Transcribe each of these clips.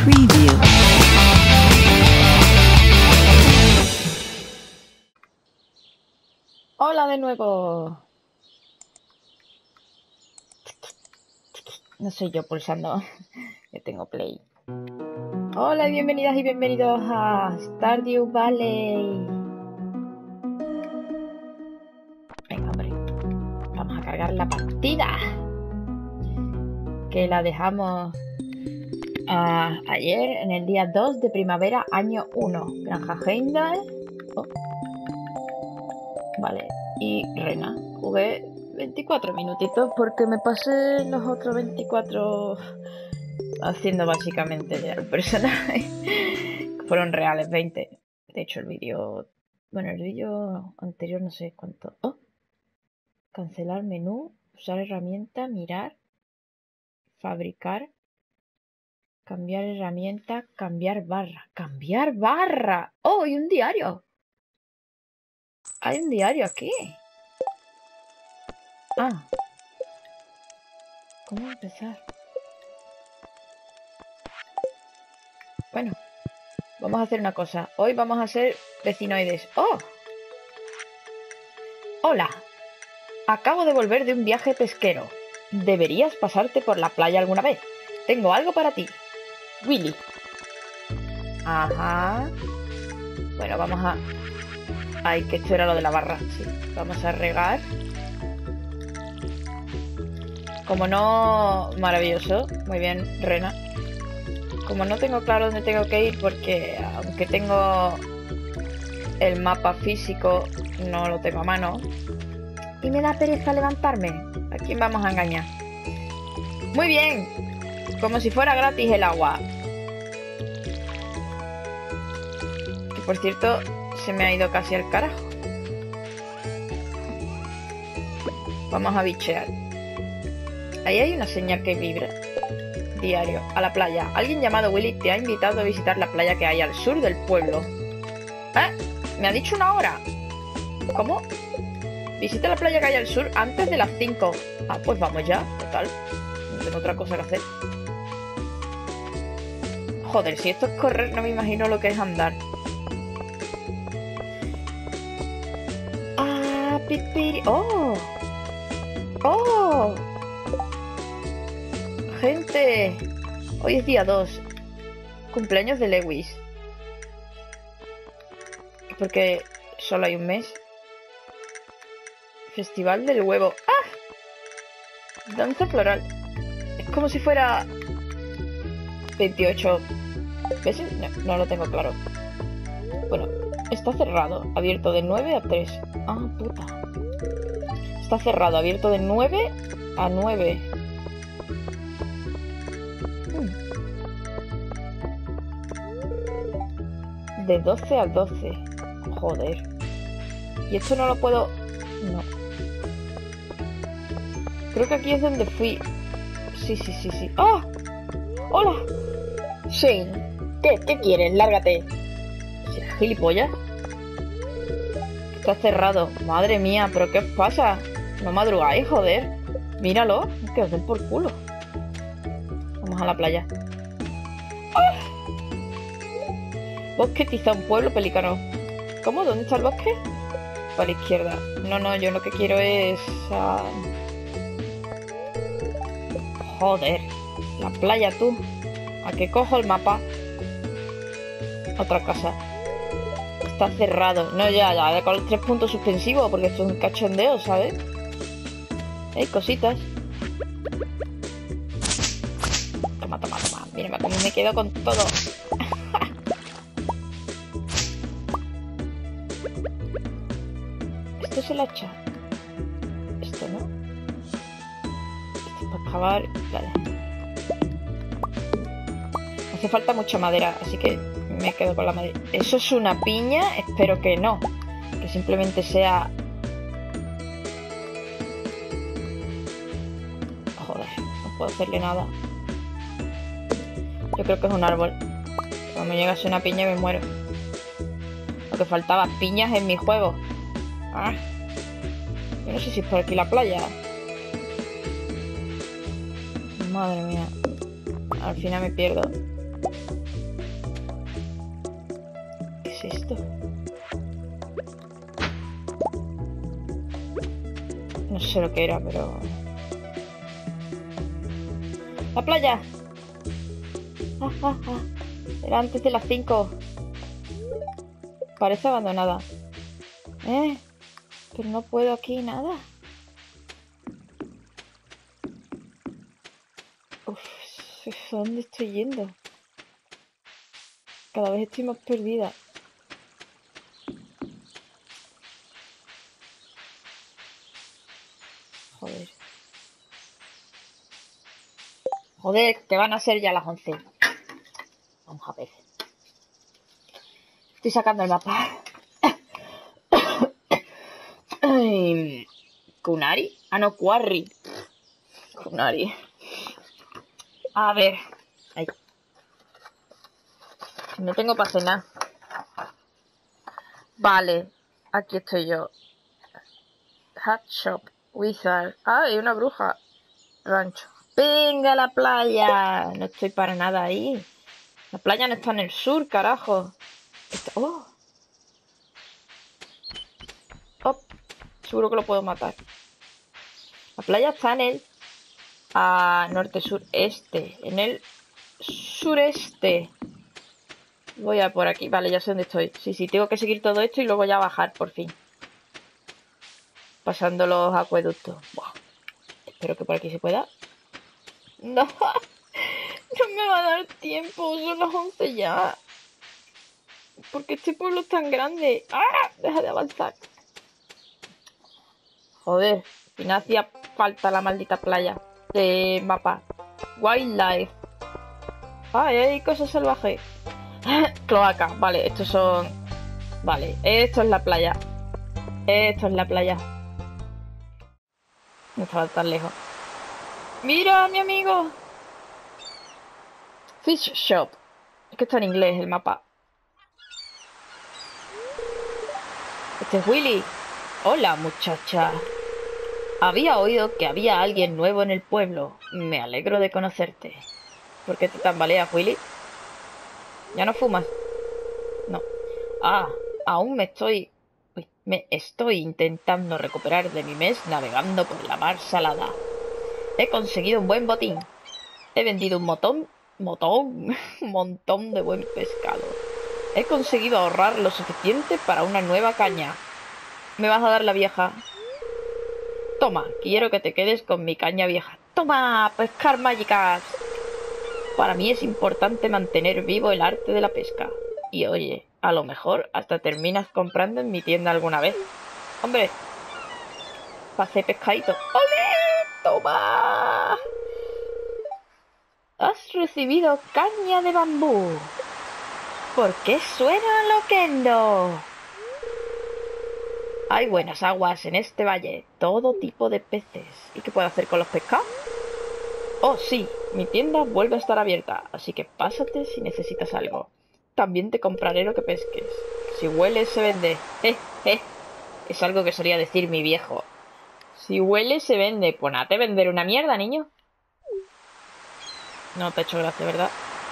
preview. Hola de nuevo. No soy yo pulsando, que tengo play. Hola y bienvenidas y bienvenidos a Stardew Valley. Venga, hombre, vamos a cargar la partida, que la dejamos ayer en el día 2 de primavera, año 1. Granja Heimdall. Vale, y Rena. Jugué 24 minutitos porque me pasé los otros 24 haciendo básicamente el personaje. Fueron reales 20. De hecho, el vídeo... Bueno, el vídeo anterior no sé cuánto... Oh. Cancelar menú, usar herramienta, mirar, fabricar, cambiar herramienta, cambiar barra. ¡Cambiar barra! ¡Oh, y un diario! Hay un diario aquí. Ah. ¿Cómo empezar? Bueno, vamos a hacer una cosa. Hoy vamos a ser vecinoides. ¡Oh! Hola. Acabo de volver de un viaje pesquero. Deberías pasarte por la playa alguna vez. Tengo algo para ti. Willy. Ajá. Bueno, vamos a... Ay, que esto era lo de la barra. Sí. Vamos a regar. Como no... Maravilloso. Muy bien, Rena. Como no tengo claro dónde tengo que ir, porque aunque tengo el mapa físico, no lo tengo a mano. Y me da pereza levantarme. ¿A quién vamos a engañar? Muy bien. Como si fuera gratis el agua. Que por cierto, se me ha ido casi al carajo. Vamos a bichear. Ahí hay una señal que vibra. Diario. A la playa. Alguien llamado Willy te ha invitado a visitar la playa que hay al sur del pueblo. ¿Eh? Me ha dicho una hora. ¿Cómo? Visita la playa que hay al sur antes de las 5. Ah, pues vamos ya. Total. No tengo otra cosa que hacer. Joder, si esto es correr, no me imagino lo que es andar. Ah, pipiri. ¡Oh! ¡Oh! Gente, hoy es día 2. Cumpleaños de Lewis. Porque solo hay un mes. Festival del huevo. ¡Ah! Danza floral. Es como si fuera 28 veces. No lo tengo claro. Bueno, está cerrado. Abierto de 9 a 3. Ah, puta. Está cerrado. Abierto de 9 a 9. De 12 a 12. Joder. Y esto no lo puedo... No. Creo que aquí es donde fui. Sí. ¡Ah! ¡Hola! Shane. ¿Qué quieres? Lárgate. ¿Gilipollas? Está cerrado. Madre mía, ¿pero qué os pasa? No madrugáis, joder. Míralo. Que os den por culo. Vamos a la playa. ¡Ah! Bosque tizón, pueblo pelícano. ¿Cómo? ¿Dónde está el bosque? Para la izquierda. No, yo lo que quiero es... Joder. La playa, tú. ¿A qué cojo el mapa? Otra casa. Está cerrado. No, ya, con los 3 puntos suspensivos, porque esto es un cachondeo, ¿sabes? Hay cositas. Toma. Mira, como me quedo con todo. Esto es el hacha. Esto no. Esto es para excavar. Vale. Hace falta mucha madera, así que me quedo con la madera. ¿Eso es una piña? Espero que no. Que simplemente sea... Joder, no puedo hacerle nada. Yo creo que es un árbol. Cuando me llegase una piña me muero. Lo que faltaba, piñas en mi juego. Ah, yo no sé si es por aquí la playa. Madre mía. Al final me pierdo. ¿Qué es esto? No sé lo que era, pero... ¡La playa! ¡Ah, ah, ah! Era antes de las 5. Parece abandonada. Pero no puedo aquí nada. Uf, ¿a dónde estoy yendo? Cada vez estoy más perdida. Joder. Joder, que van a ser ya las 11. Vamos a ver. Estoy sacando el mapa. Ay, ¿Kunari? Ah, no, Quarry. Kunari. A ver. Ay. No tengo para cenar. Vale. Aquí estoy yo. Hat Shop. Wizard. Ah, hay una bruja. Rancho. ¡Venga a la playa! No estoy para nada ahí. La playa no está en el sur, carajo. ¡Oh! ¡Oh! Seguro que lo puedo matar. La playa está en el... norte-sureste. En el sureste. Voy a por aquí. Vale, ya sé dónde estoy. Sí, tengo que seguir todo esto y luego ya bajar, por fin. Pasando los acueductos. Buah. Espero que por aquí se pueda. No. No me va a dar tiempo. Son las 11 ya. ¿Por qué este pueblo es tan grande? ¡Ah! Deja de avanzar. Joder. Al final hacía falta la maldita playa. De mapa. Wildlife. Ah, hay cosas salvajes. Cloaca. Vale, estos son... Vale, esto es la playa. Esto es la playa. No estaba tan lejos. ¡Mira, mi amigo! Fish Shop. Es que está en inglés el mapa. Este es Willy. Hola, muchacha. Había oído que había alguien nuevo en el pueblo. Me alegro de conocerte. ¿Por qué te tambaleas, Willy? ¿Ya no fumas? No. Ah, aún me estoy intentando recuperar de mi mes navegando por la mar salada. He conseguido un buen botín. He vendido un montón de buen pescado. He conseguido ahorrar lo suficiente para una nueva caña. ¿Me vas a dar la vieja? Toma, quiero que te quedes con mi caña vieja. ¡Toma! ¡Pescar mágicas! Para mí es importante mantener vivo el arte de la pesca. Y oye, a lo mejor hasta terminas comprando en mi tienda alguna vez. ¡Hombre! Pasé pescadito. ¡Ole! ¡Toma! Has recibido caña de bambú. ¿Por qué suena loquendo? Hay buenas aguas en este valle, todo tipo de peces. ¿Y qué puedo hacer con los pescados? Oh, sí, mi tienda vuelve a estar abierta, así que pásate si necesitas algo. También te compraré lo que pesques. Si huele, se vende. Es algo que solía decir mi viejo. Si huele, se vende. Pues nada, te vender una mierda, niño. No te ha hecho gracia, ¿verdad?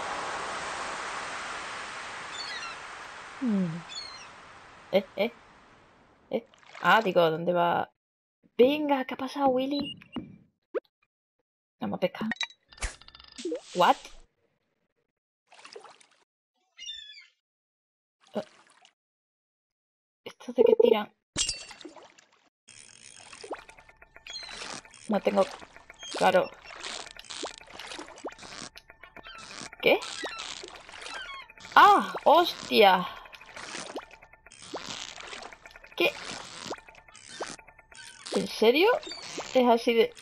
Hmm. Eh, eh, Ah, digo, ¿dónde va? Venga, ¿qué ha pasado, Willy? Vamos a pescar. ¿What? Eh, ¿Esto de qué tiran? No tengo... Claro. ¿Qué? ¡Ah! ¡Hostia! ¿Qué? ¿En serio? Es así de...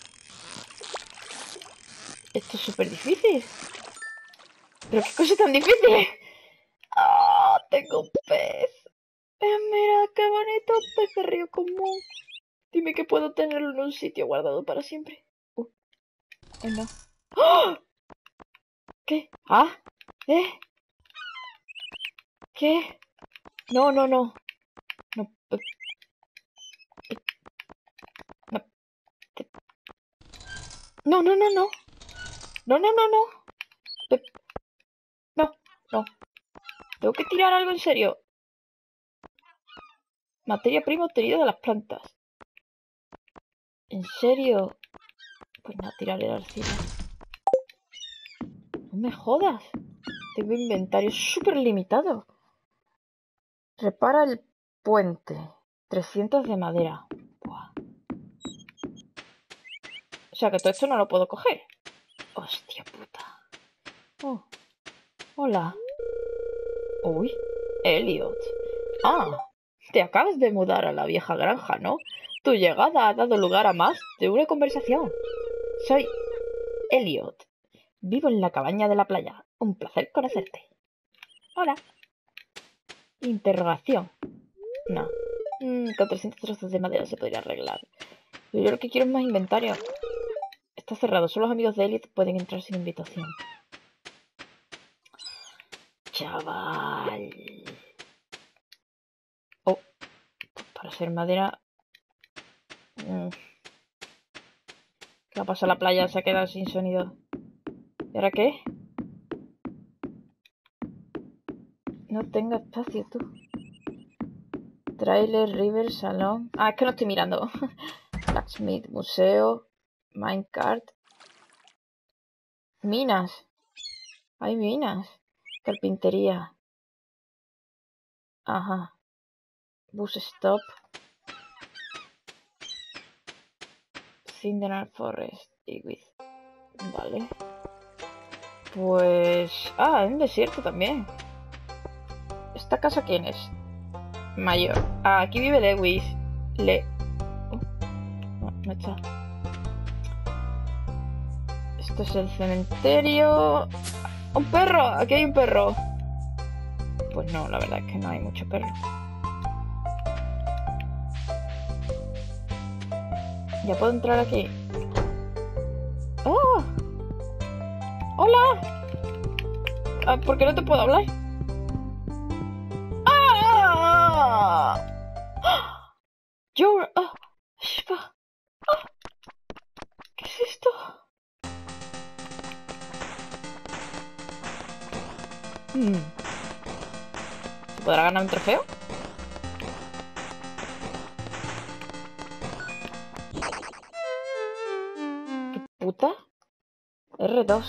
Esto es súper difícil. ¿Pero qué cosa tan difícil? ¡Ah! Tengo un pez. Mira, qué bonito pez de río común. Dime que puedo tenerlo en un sitio guardado para siempre. Venga. ¡Ah! ¿Qué? ¿Ah? ¿Eh? ¿Qué? No, no, no. No, no, no, no, no, no. No, no, no, no. No. Tengo que tirar algo en serio. Materia prima obtenida de las plantas. ¿En serio? Pues nada, tiraré la arcilla. No me jodas. Tengo inventario súper limitado. Repara el puente. 300 de madera. Buah. O sea que todo esto no lo puedo coger. Hostia puta. Oh. Hola. Uy. Elliot. Ah. Te acabas de mudar a la vieja granja, ¿no? Tu llegada ha dado lugar a más de una conversación. Soy Elliot. Vivo en la cabaña de la playa. Un placer conocerte. Hola. Interrogación. No. Con 300 trozos de madera se podría arreglar. Pero yo lo que quiero es más inventario. Está cerrado. Solo los amigos de Elliot pueden entrar sin invitación. Chaval. Oh. Para hacer madera... ¿Qué ha pasado? La playa se ha quedado sin sonido. ¿Y ahora qué? No tengo espacio, tú. Trailer, River, Salón... Ah, es que no estoy mirando. Blacksmith, museo, minecart. Minas. Hay minas. Carpintería. Ajá. Bus stop. Cinderal Forest. Vale. Pues... Ah, es un desierto también. ¿Esta casa quién es? Mayor. Ah, aquí vive Lewis. No está. Esto es el cementerio. ¡Un perro! Aquí hay un perro. Pues no, la verdad es que no hay mucho perro. Ya puedo entrar aquí. ¡Oh! ¡Hola! Ah, ¿por qué no te puedo hablar? ¡Ah! You're... Shiva. ¿Qué es esto? ¿Se podrá ganar un trofeo? ¿Qué puta? R2.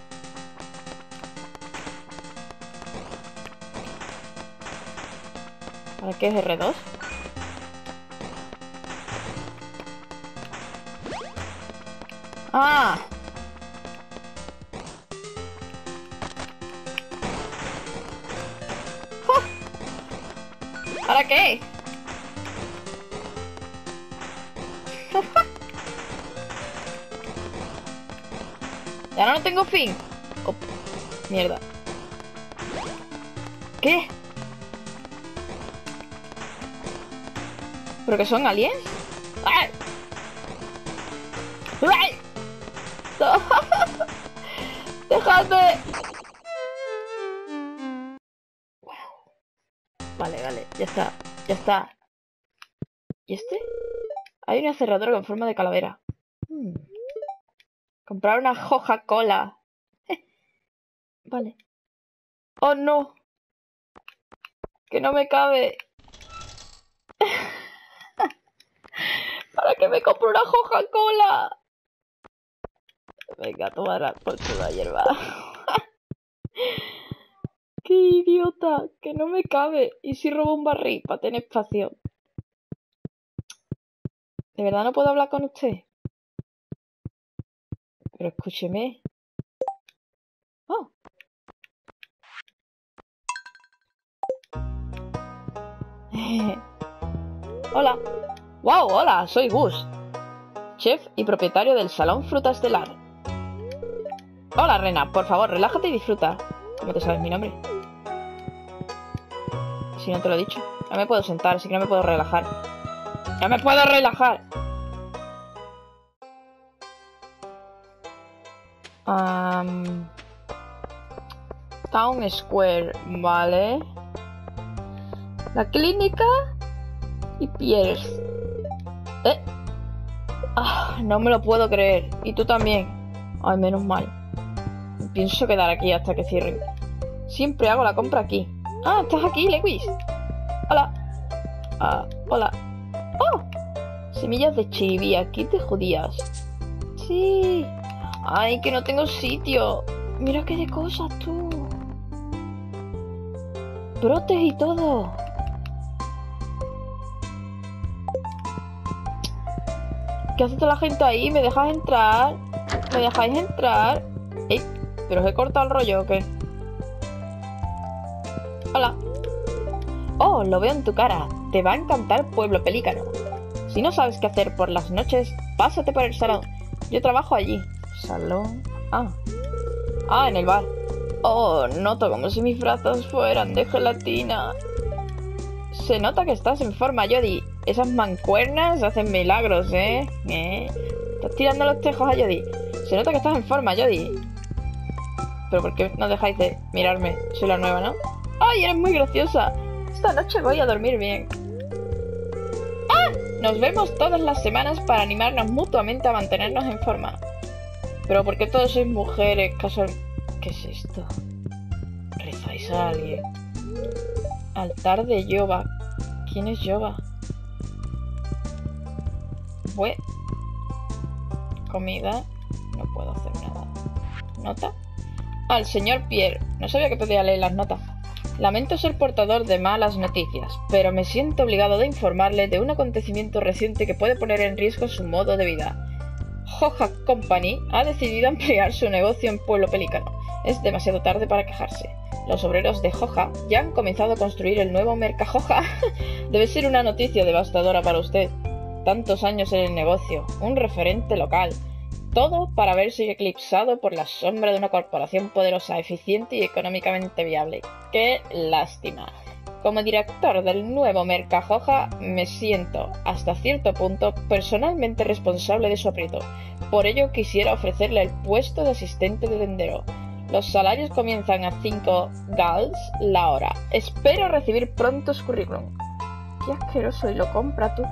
¿Para qué es R2? ¡Ah! ¿Para qué? Ya no tengo fin. Oh, mierda. ¿Qué? ¿Pero que son aliens? ¡Ay! ¡Ay! ¡No! ¡Dejadme! Vale, ya está. Ya está. ¿Y este? Hay una cerradura con forma de calavera. Comprar una Coca-Cola. Vale. ¡Oh, no! Que no me cabe. ¿Para qué me compro una Coca-Cola? Venga, tomar por toda hierba. ¡Qué idiota! Que no me cabe. ¿Y si robo un barril para tener espacio? ¿De verdad no puedo hablar con usted? Pero escúcheme. Oh. Hola. Wow, hola, soy Gus, chef y propietario del Salón Fruta Estelar. Hola, Rena, por favor, relájate y disfruta. ¿Cómo te sabes mi nombre? Si no te lo he dicho. Ya me puedo sentar, así que no me puedo relajar. ¡Ya me puedo relajar! Town Square, vale. La clínica y Pierce. No me lo puedo creer. Y tú también. Ay, menos mal. Pienso quedar aquí hasta que cierren. Siempre hago la compra aquí. Ah, ¿estás aquí, Lewis? Hola. Ah, hola. ¡Oh! Semillas de chiribía, kit de judías. Sí. Ay, que no tengo sitio. Mira qué de cosas, tú. Brotes y todo. ¿Qué hace toda la gente ahí? ¿Me dejas entrar? ¿Me dejáis entrar? Ey, ¿pero os he cortado el rollo o qué? Hola. Oh, lo veo en tu cara. Te va a encantar Pueblo Pelícano. Si no sabes qué hacer por las noches, pásate por el salón. Yo trabajo allí. ¿Salón? Ah. Ah, en el bar. Oh, noto como si mis brazos fueran de gelatina. Se nota que estás en forma, Jodie. Esas mancuernas hacen milagros, ¿eh? Estás tirando los tejos a Jodie. Se nota que estás en forma, Jodie. Pero ¿por qué no dejáis de mirarme? Soy la nueva, ¿no? ¡Ay, eres muy graciosa! Esta noche voy a dormir bien. Nos vemos todas las semanas para animarnos mutuamente a mantenernos en forma. Pero ¿por qué todos sois mujeres casual? ¿Qué es esto? ¿Rezáis a alguien? Altar de yoga. ¿Quién es yoga? Comida. No puedo hacer nada. ¿Nota? Al señor Pierre. No sabía que podía leer las notas. Lamento ser portador de malas noticias, pero me siento obligado de informarle de un acontecimiento reciente que puede poner en riesgo su modo de vida. Hoja Company ha decidido ampliar su negocio en Pueblo Pelícano. Es demasiado tarde para quejarse. Los obreros de Hoja ya han comenzado a construir el nuevo Mercajoja. Debe ser una noticia devastadora para usted. Tantos años en el negocio, un referente local. Todo para verse eclipsado por la sombra de una corporación poderosa, eficiente y económicamente viable. ¡Qué lástima! Como director del nuevo Mercajoja, me siento, hasta cierto punto, personalmente responsable de su aprieto. Por ello quisiera ofrecerle el puesto de asistente de tendero. Los salarios comienzan a 5 gals la hora. Espero recibir pronto su currículum. ¡Qué asqueroso! Y lo compra tú.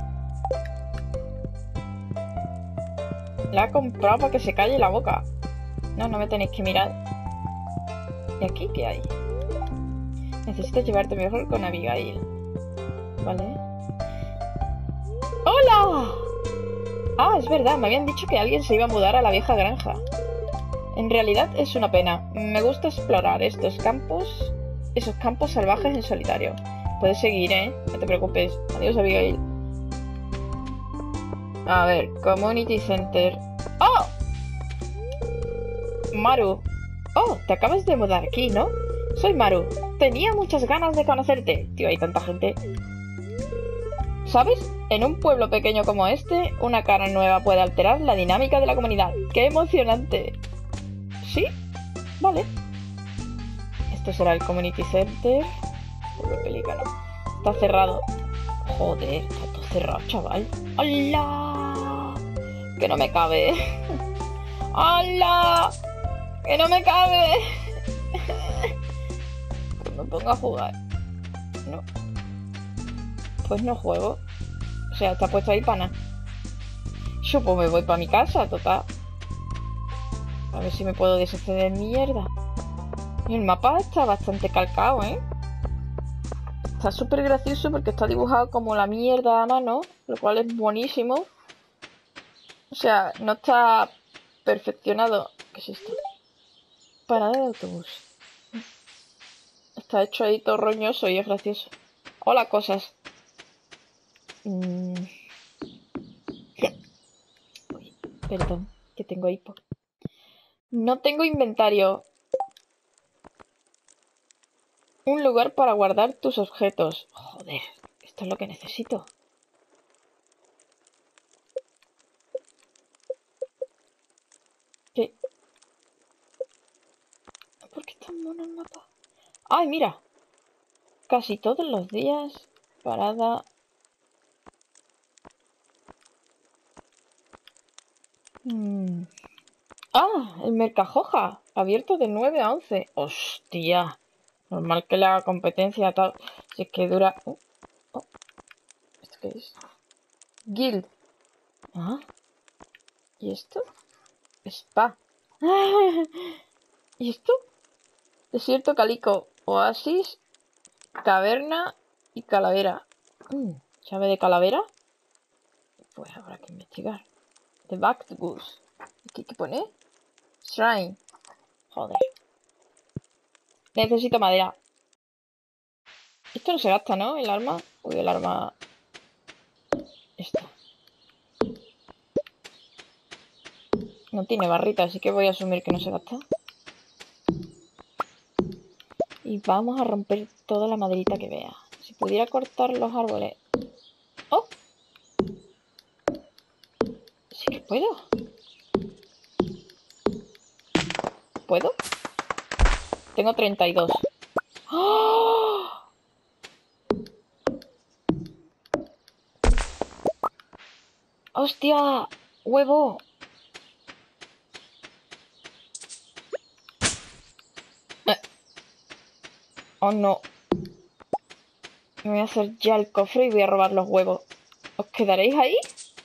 La ha comprado para que se calle la boca. No, no me tenéis que mirar. ¿Y aquí qué hay? Necesitas llevarte mejor con Abigail. Vale. ¡Hola! Ah, es verdad, me habían dicho que alguien se iba a mudar a la vieja granja. En realidad es una pena. Me gusta explorar esos campos salvajes en solitario. Puedes seguir, ¿eh? No te preocupes. Adiós, Abigail. A ver, Community Center. ¡Oh! Maru. Oh, te acabas de mudar aquí, ¿no? Soy Maru. Tenía muchas ganas de conocerte. Tío, hay tanta gente. ¿Sabes? En un pueblo pequeño como este, una cara nueva puede alterar la dinámica de la comunidad. ¡Qué emocionante! ¿Sí? Vale. Esto será el Community Center. Pueblo Pelícano. Está cerrado. Joder, está todo cerrado, chaval. ¡Hola! Que no me cabe. ¡Hola! ¡Que no me cabe! Pues me pongo a jugar. No. Pues no juego. O sea, está puesto ahí para nada. Yo pues me voy para mi casa, total. A ver si me puedo deshacer de mierda. Y el mapa está bastante calcado, ¿eh? Está súper gracioso porque está dibujado como la mierda a mano, lo cual es buenísimo. O sea, no está perfeccionado. ¿Qué es esto? Parada de autobús. Está hecho ahí todo roñoso y es gracioso. Hola, cosas. Uy, perdón, que tengo hipo. No tengo inventario. Un lugar para guardar tus objetos. Joder, esto es lo que necesito. ¿Qué? ¿Por qué es tan mono el mapa? ¡Ay, mira! Casi todos los días. Parada. ¡Ah! El Mercajoja. Abierto de 9 a 11. ¡Hostia! Normal que le haga competencia a tal. Si es que dura... Oh. ¿Esto qué es? Guild. Ah. ¿Y esto? Spa. ¿Y esto? Desierto Calico. Oasis. Caverna y calavera. ¿Llave de calavera? Pues habrá que investigar. The Backed Goose. ¿Qué pone? Shrine. Joder. Necesito madera. Esto no se gasta, ¿no? El arma. Uy, el arma... Esta. No tiene barrita, así que voy a asumir que no se gasta. Y vamos a romper toda la maderita que vea. Si pudiera cortar los árboles... ¡Oh! Sí que puedo. ¿Puedo? Tengo 32. ¡Oh! ¡Hostia! ¡Huevo! Oh no. Me voy a hacer ya el cofre y voy a robar los huevos. ¿Os quedaréis ahí?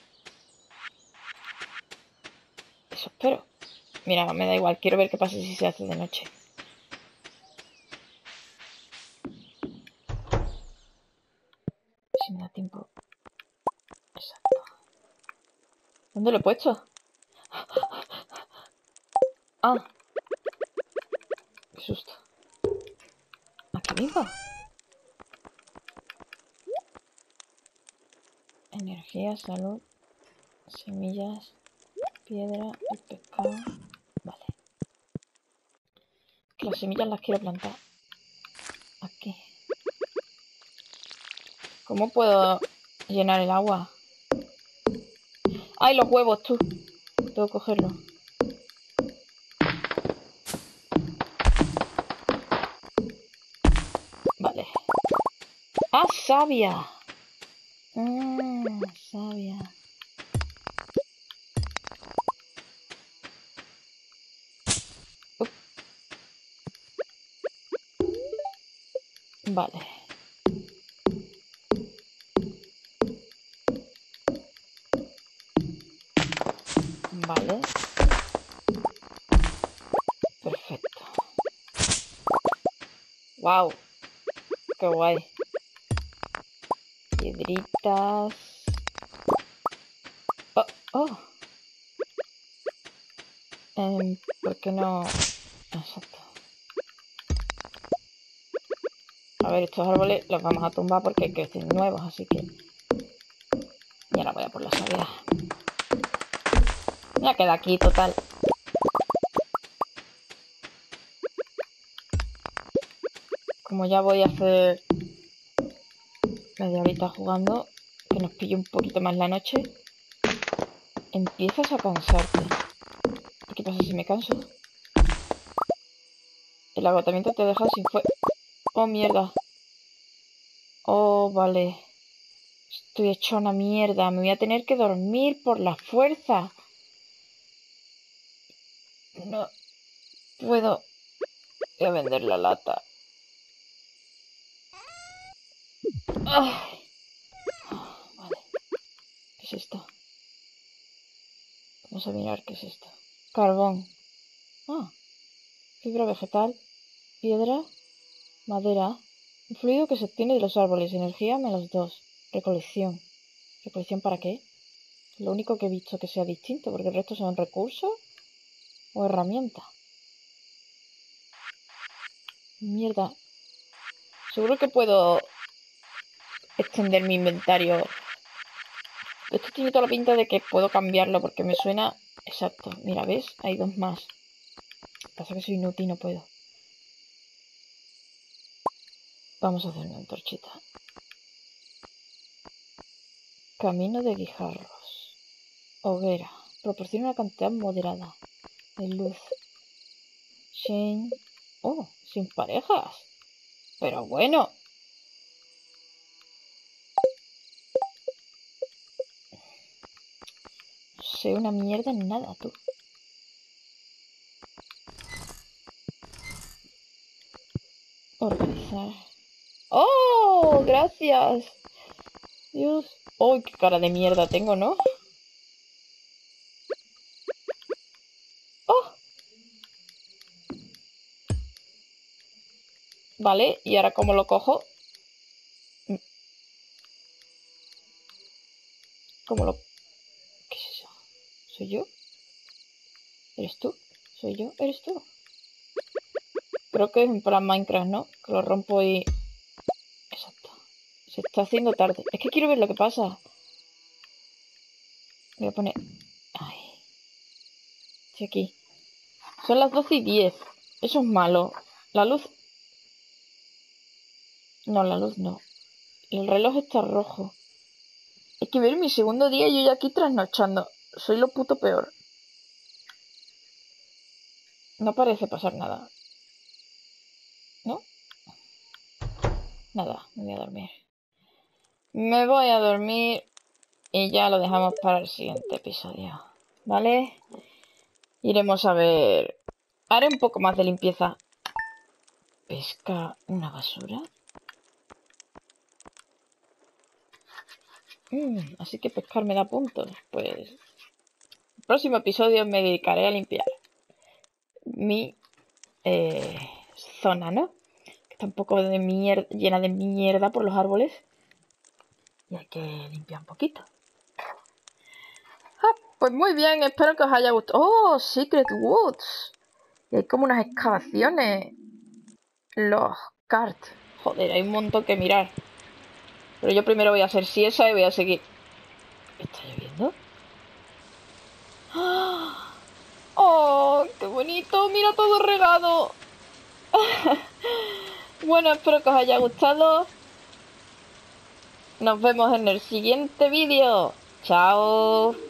Eso espero. Mira, me da igual. Quiero ver qué pasa si se hace de noche. Si me da tiempo. Exacto. ¿Dónde lo he puesto? Ah. Qué susto. Aquí mismo. Energía, salud, semillas, piedra y pescado. Vale. Que las semillas las quiero plantar. Aquí. ¿Cómo puedo llenar el agua? ¡Ay, los huevos, tú! Tengo que cogerlos. Vale. ¡Ah, savia! Savia. Vale. Vale. Perfecto. ¡Wow! ¡Qué guay! Piedritas. ¡Oh! ¡Oh! ¿Por qué no...? Exacto. A ver, estos árboles los vamos a tumbar porque crecen nuevos, así que... Y ahora voy a por la savia. Ya queda aquí, total. Como ya voy a hacer media horita jugando, que nos pille un poquito más la noche, empiezas a cansarte. ¿Y qué pasa si me canso? El agotamiento te deja sin fuerza. Oh, mierda. Oh, vale. Estoy hecho una mierda. Me voy a tener que dormir por la fuerza. No puedo. Voy a vender la lata. Ay. Vale. ¿Qué es esto? Vamos a mirar qué es esto. Carbón. Ah. Fibra vegetal. Piedra. Madera. Un fluido que se obtiene de los árboles. Energía -2. Recolección. ¿Recolección para qué? Lo único que he visto que sea distinto, porque el resto son recursos o herramientas. Mierda. Seguro que puedo extender mi inventario. Esto tiene toda la pinta de que puedo cambiarlo porque me suena... Exacto. Mira, ¿ves? Hay dos más. Pasa que soy inútil y no puedo. Vamos a hacer una antorchita. Camino de guijarros. Hoguera. Proporciona una cantidad moderada de luz. Shane. Oh, sin parejas. Pero bueno. No sé una mierda en nada, tú. Organizar. ¡Oh! Gracias. Dios. ¡Oh, qué cara de mierda tengo, ¿no? ¡Oh! Vale, ¿y ahora cómo lo cojo? ¿Cómo lo...? ¿Qué es eso? ¿Soy yo? ¿Eres tú? ¿Soy yo? ¿Eres tú? Creo que es en plan Minecraft, ¿no? Que lo rompo y... Exacto. Se está haciendo tarde. Es que quiero ver lo que pasa. Voy a poner... Ay. Estoy aquí. Son las 12:10. Eso es malo. La luz... No, la luz no. El reloj está rojo. Hay que ver mi segundo día y yo ya aquí trasnochando. Soy lo puto peor. No parece pasar nada. ¿No? Nada, me voy a dormir. Me voy a dormir y ya lo dejamos para el siguiente episodio. ¿Vale? Iremos a ver... Haré un poco más de limpieza. ¿Pesca una basura? Así que pescar me da puntos. Pues... El próximo episodio me dedicaré a limpiar mi zona, ¿no? Que está un poco de mierda, llena de mierda por los árboles. Y hay que limpiar un poquito. Pues muy bien, espero que os haya gustado. ¡Oh! Secret Woods. Y hay como unas excavaciones. Los carts. Joder, hay un montón que mirar. Pero yo primero voy a hacer siesta y voy a seguir. ¿Está lloviendo? ¡Ah! ¡Oh! ¡Qué bonito! ¡Mira todo regado! Bueno, espero que os haya gustado. Nos vemos en el siguiente vídeo. ¡Chao!